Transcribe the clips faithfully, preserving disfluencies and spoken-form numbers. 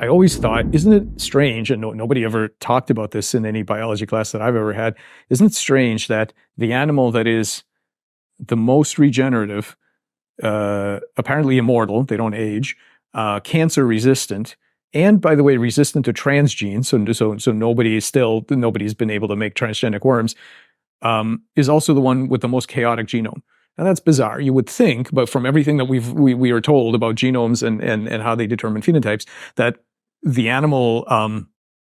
I always thought, isn't it strange, and no, nobody ever talked about this in any biology class that I've ever had, isn't it strange that the animal that is the most regenerative, uh, apparently immortal, they don't age, uh, cancer resistant, and by the way, resistant to transgenes, so, so, so nobody is still, nobody's been able to make transgenic worms, um, is also the one with the most chaotic genome. And that's bizarre. You would think, but from everything that we've, we, we are told about genomes and, and, and how they determine phenotypes, that the animal, um,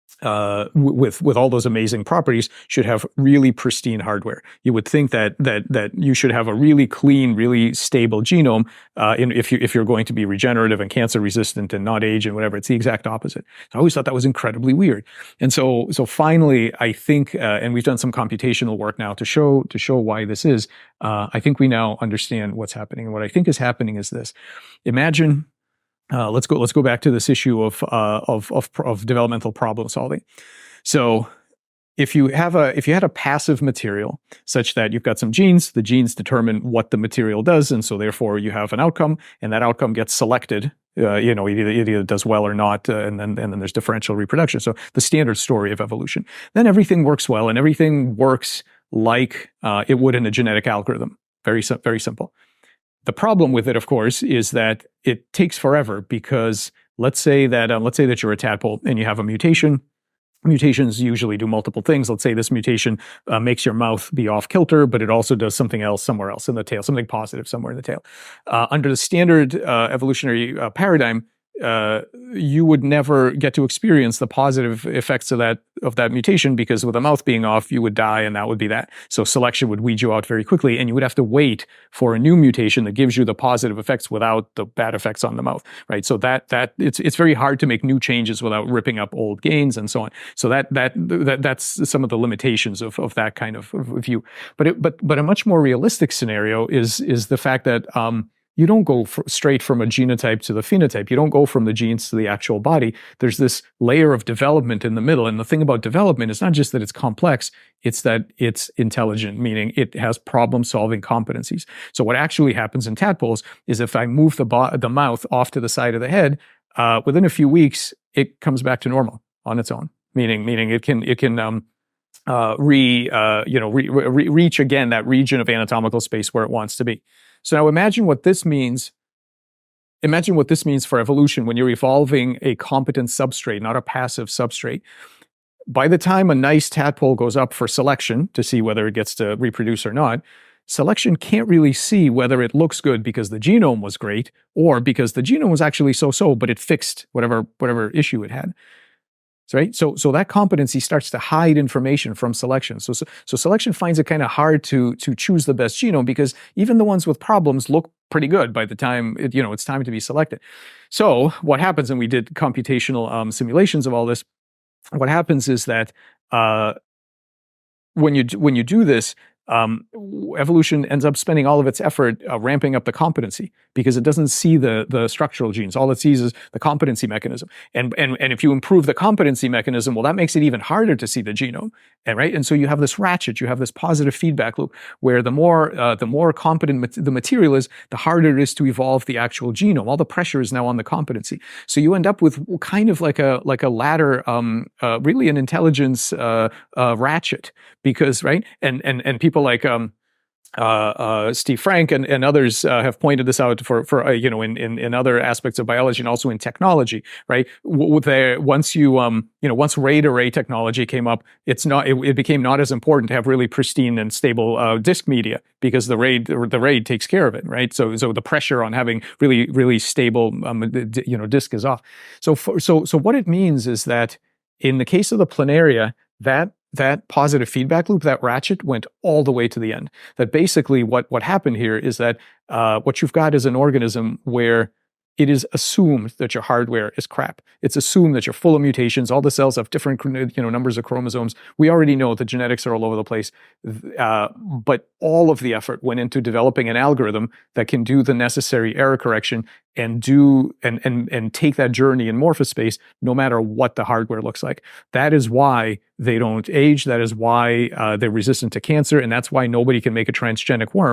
uh, with, with all those amazing properties should have really pristine hardware. You would think that, that, that you should have a really clean, really stable genome, uh, in, if you, if you're going to be regenerative and cancer resistant and not age and whatever. It's the exact opposite. I always thought that was incredibly weird. And so, so finally, I think, uh, and we've done some computational work now to show, to show why this is, uh, I think we now understand what's happening. And what I think is happening is this. Imagine, Uh, let's go. Let's go back to this issue of uh, of of of developmental problem solving. So, if you have a if you had a passive material such that you've got some genes, the genes determine what the material does, and so therefore you have an outcome, and that outcome gets selected. Uh, you know, it either, it either does well or not, uh, and then and then there's differential reproduction. So the standard story of evolution. Then everything works well, and everything works like uh, it would in a genetic algorithm. Very very simple. The problem with it, of course, is that it takes forever because let's say that um, let's say that you're a tadpole and you have a mutation. Mutations usually do multiple things. Let's say this mutation uh, makes your mouth be off kilter, but it also does something else somewhere else in the tail, something positive somewhere in the tail. Uh, under the standard uh, evolutionary uh, paradigm, uh, you would never get to experience the positive effects of that of that mutation because with a mouth being off, you would die, and that would be that. So selection would weed you out very quickly, and you would have to wait for a new mutation that gives you the positive effects without the bad effects on the mouth, right? So that that it's it's very hard to make new changes without ripping up old gains and so on. So that that, that that's some of the limitations of of that kind of, of view. But it, but but a much more realistic scenario is is the fact that um, you don't go for, straight from a genotype to the phenotype. You don't go from the genes to the actual body. There's this layer of development in the middle. And the thing about development is not just that it's complex, it's that it's intelligent, meaning it has problem-solving competencies. So what actually happens in tadpoles is if I move the, bo- the mouth off to the side of the head, uh, within a few weeks, it comes back to normal on its own, meaning meaning it can, it can um, uh, re, uh, you know, re, re, reach again that region of anatomical space where it wants to be. So now imagine what this means. Imagine what this means for evolution when you're evolving a competent substrate, not a passive substrate. By the time a nice tadpole goes up for selection to see whether it gets to reproduce or not, selection can't really see whether it looks good because the genome was great or because the genome was actually so-so, but it fixed whatever, whatever issue it had. Right? So, so that competency starts to hide information from selection. So, so, so selection finds it kind of hard to, to choose the best genome because even the ones with problems look pretty good by the time, it, you know, it's time to be selected. So what happens, and we did computational um, simulations of all this, what happens is that uh, when you, when you do this, Um, evolution ends up spending all of its effort uh, ramping up the competency because it doesn't see the the structural genes. All it sees is the competency mechanism. And and and if you improve the competency mechanism, well, that makes it even harder to see the genome. And right, and so you have this ratchet, you have this positive feedback loop where the more uh, the more competent mat the material is, the harder it is to evolve the actual genome. All the pressure is now on the competency. So you end up with kind of like a like a ladder, um, uh, really an intelligence uh, uh, ratchet because right, and and and people. Like um, uh, uh, Steve Frank and, and others uh, have pointed this out for for uh, you know in, in in other aspects of biology and also in technology, right? W there, once you um you know once RAID array technology came up, it's not it, it became not as important to have really pristine and stable uh, disk media because the RAID the RAID takes care of it, right? So so the pressure on having really really stable um, you know disk is off. So for, so so what it means is that in the case of the planaria, that that positive feedback loop, that ratchet went all the way to the end. That basically what, what happened here is that uh, what you've got is an organism where it is assumed that your hardware is crap. It's assumed that you're full of mutations. All the cells have different you know, numbers of chromosomes. We already know the genetics are all over the place. Uh, but all of the effort went into developing an algorithm that can do the necessary error correction and do and and and take that journey in morphospace no matter what the hardware looks like. That is why they don't age. That is why uh, they're resistant to cancer, and that's why nobody can make a transgenic worm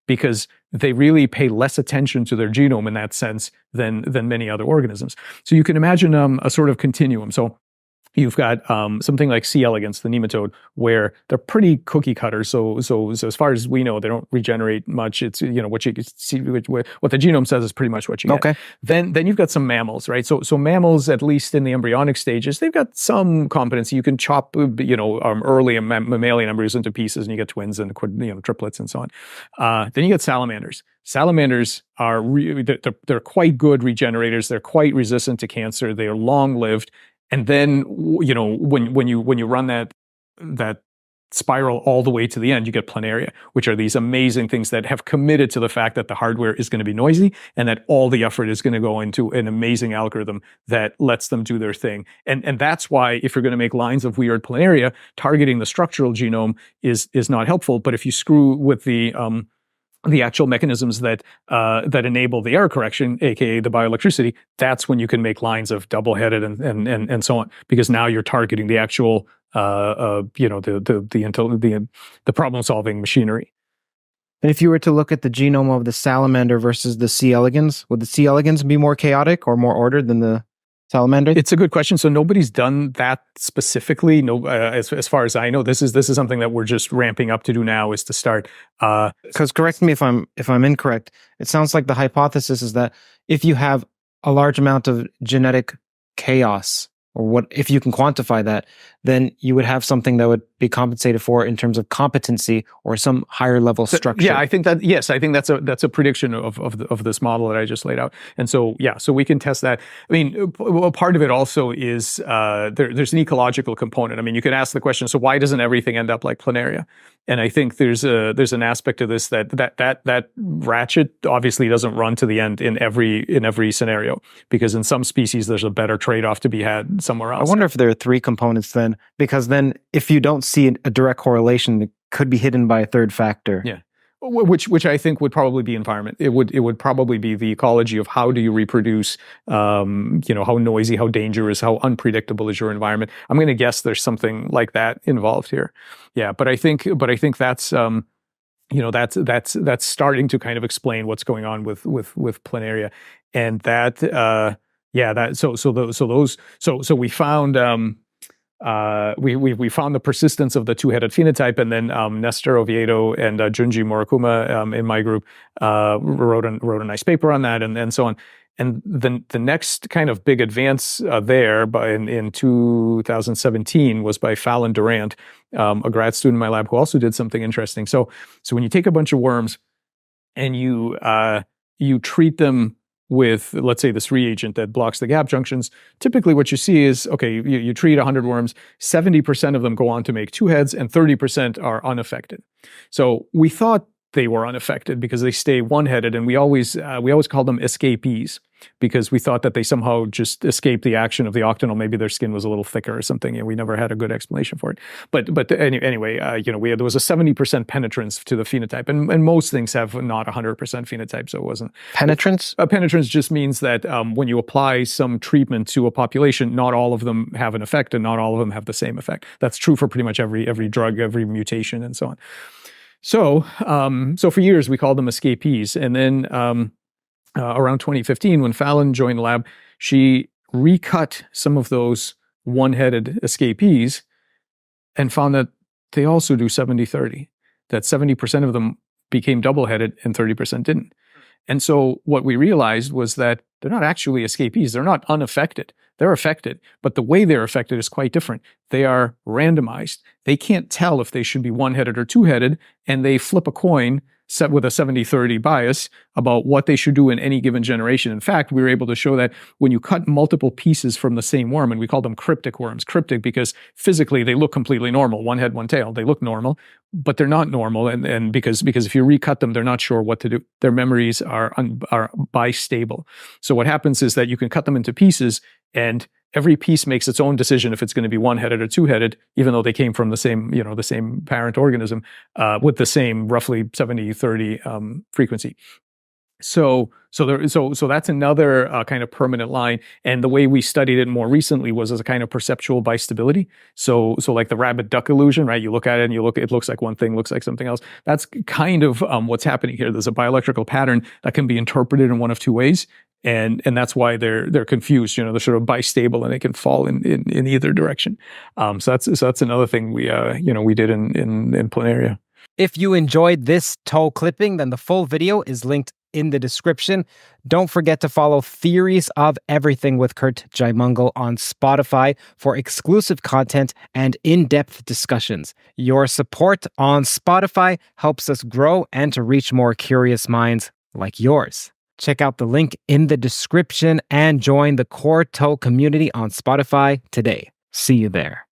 because they really pay less attention to their genome in that sense than than many other organisms. So you can imagine um, a sort of continuum. So you've got um, something like C. elegans, the nematode, where they're pretty cookie cutter. So, so, so as far as we know, they don't regenerate much. It's, you know, what you see, what the genome says is pretty much what you get. Okay. Then, then you've got some mammals, right? So, so mammals, at least in the embryonic stages, they've got some competency. You can chop, you know, um, early mam mammalian embryos into pieces, and you get twins and, you know, triplets and so on. Uh, then you get salamanders. Salamanders are really, they're, they're quite good regenerators. They're quite resistant to cancer. They are long-lived. And then, you know, when when you when you run that that spiral all the way to the end, you get planaria, which are these amazing things that have committed to the fact that the hardware is going to be noisy and that all the effort is going to go into an amazing algorithm that lets them do their thing. And and that's why, if you're going to make lines of weird planaria, targeting the structural genome is is not helpful. But if you screw with the um, the actual mechanisms that uh, that enable the error correction, aka the bioelectricity, that's when you can make lines of double-headed and and and, and so on, because now you're targeting the actual uh, uh, you know the the the the, the problem-solving machinery. And if you were to look at the genome of the salamander versus the C. elegans, would the C. elegans be more chaotic or more ordered than the salamander? It's a good question. So nobody's done that specifically. No, uh, as as far as I know, this is this is something that we're just ramping up to do now. Is to start. Because uh, correct me if I'm if I'm incorrect. It sounds like the hypothesis is that if you have a large amount of genetic chaos, or what if you can quantify that, then you would have something that would be compensated for in terms of competency or some higher level structure. Yeah, I think that, yes, I think that's a that's a prediction of of, the, of this model that I just laid out. And so, yeah, so we can test that. I mean, a part of it also is uh, there, there's an ecological component. I mean, you could ask the question, so why doesn't everything end up like planaria? And I think there's a there's an aspect of this that that that that ratchet obviously doesn't run to the end in every in every scenario, because in some species there's a better trade-off to be had somewhere else. I wonder if there are three components then, because then if you don't see a direct correlation, it could be hidden by a third factor. Yeah. Which, which I think would probably be environment. It would, it would probably be the ecology of how do you reproduce, um, you know, how noisy, how dangerous, how unpredictable is your environment. I'm going to guess there's something like that involved here. Yeah, but I think, but I think that's, um, you know, that's that's that's starting to kind of explain what's going on with with with planaria, and that, uh, yeah, that so so those so those so so we found. Um, Uh, we, we we found the persistence of the two-headed phenotype, and then um, Nestor Oviedo and uh, Junji Murakuma um, in my group uh, wrote a, wrote a nice paper on that, and and so on. And the the next kind of big advance uh, there, by in, in two thousand seventeen, was by Fallon Durant, um, a grad student in my lab, who also did something interesting. So so when you take a bunch of worms and you uh, you treat them with, let's say, this reagent that blocks the gap junctions, typically what you see is, okay, you, you treat one hundred worms, seventy percent of them go on to make two heads, and thirty percent are unaffected. So we thought they were unaffected because they stay one-headed, and we always uh, we always called them escapees, because we thought that they somehow just escaped the action of the octanol. Maybe their skin was a little thicker or something, and we never had a good explanation for it. But but any, anyway, uh, you know, we had, there was a seventy percent penetrance to the phenotype, and, and most things have not one hundred percent phenotype, so it wasn't. Penetrance? Uh, penetrance just means that um, when you apply some treatment to a population, not all of them have an effect, and not all of them have the same effect. That's true for pretty much every every drug, every mutation, and so on. So, um, so for years we called them escapees, and then um, uh, around twenty fifteen, when Fallon joined the lab, she recut some of those one-headed escapees and found that they also do seventy thirty, that seventy percent of them became double-headed and thirty percent didn't. And so what we realized was that they're not actually escapees. They're not unaffected. They're affected, but the way they're affected is quite different. They are randomized. They can't tell if they should be one-headed or two-headed, and they flip a coin set with a seventy thirty bias about what they should do in any given generation. In fact, we were able to show that when you cut multiple pieces from the same worm, and we call them cryptic worms, cryptic because physically they look completely normal, one head, one tail, they look normal, but they're not normal, and, and because, because if you recut them, they're not sure what to do. Their memories are, un, are bistable. So what happens is that you can cut them into pieces, and every piece makes its own decision if it's going to be one-headed or two-headed, even though they came from the same, you know, the same parent organism uh, with the same roughly seventy thirty um, frequency. So, so there, so, so that's another uh, kind of permanent line. And the way we studied it more recently was as a kind of perceptual bistability. So, so like the rabbit duck illusion, right? You look at it and you look, it looks like one thing, looks like something else. That's kind of um, what's happening here. There's a bioelectrical pattern that can be interpreted in one of two ways. And, and that's why they're, they're confused, you know, they're sort of bistable and they can fall in, in, in either direction. Um, so that's, so that's another thing we, uh, you know, we did in, in, in Planaria. If you enjoyed this toe clipping, then the full video is linked in the description. Don't forget to follow Theories of Everything with Curt Jaimungal on Spotify for exclusive content and in-depth discussions. Your support on Spotify helps us grow and to reach more curious minds like yours. Check out the link in the description and join the Core Toe community on Spotify today. See you there.